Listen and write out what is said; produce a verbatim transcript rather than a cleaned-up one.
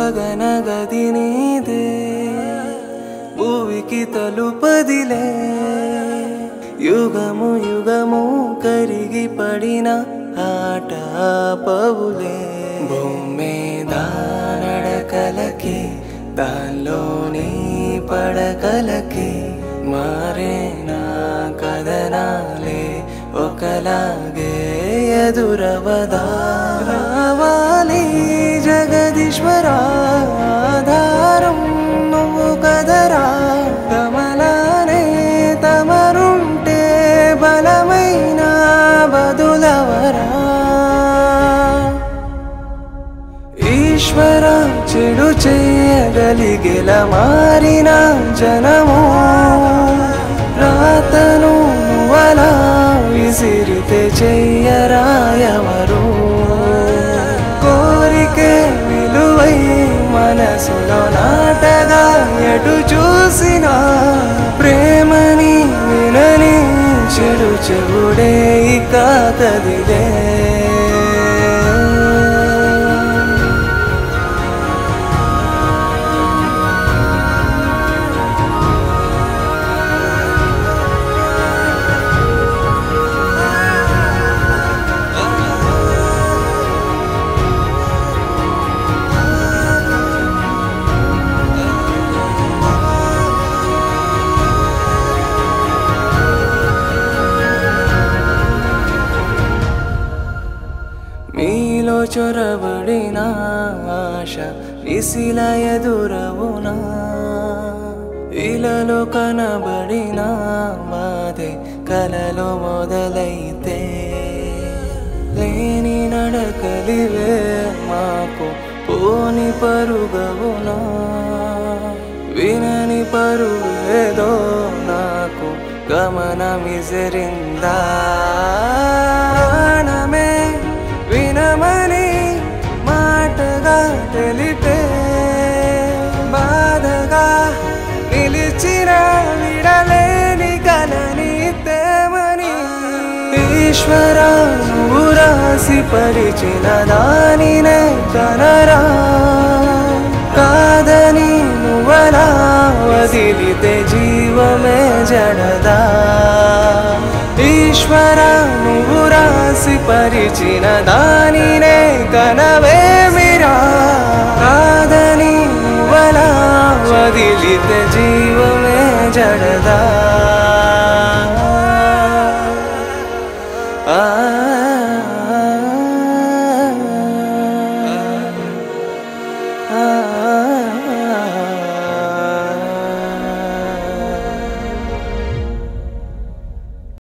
గగన గది నీదే భూమికి తలుపదిలే యుగము యుగము కరిగి పడిన ఆట పవులే భూమి దానడకలకి దానిలోని పడకలకి మారేనా కదనాలే ఒకలాగే ఎదురవదా రావాలి జగదీశ్వరా ఆధారం నువ్వు కదరా కమలానే తమరుంటే బలమైన బదులవరా ఈశ్వర చెడు చేయగలిగేల మారిన జనము రాతను నువ్వలా విసిరితే చెయ్యరాయవరు కోరికే విలువై మనసులో నాటగా ఎటు చూసినా ప్రేమని వినని చెడు చెవుడే ఇక కదిలే మీలో చొరబడిన ఆశ ఇసిల ఎదురవునా ఇలలో కనబడిన బాధే కలలో మొదలైతే లేని నడకలివే మాకు పోని పరుగవునా వినని పరుగేదో నాకు గమనమిసరిందా ప్రాణమే వినమని మాటగా తెలిపే బాధగా నిలిచిన విడలేని కలని తేమని ఈశ్వర నువ్వు రాసి పరిచిన దానినే కనరా కాదని నువ్వలా వదిలితే జీవమే జడదా ఈశ్వర నువ్వు రాసి పరిచిన దానినే కనవేమిరా కాదని నువ్వలా వదిలితే జీవమే జడదా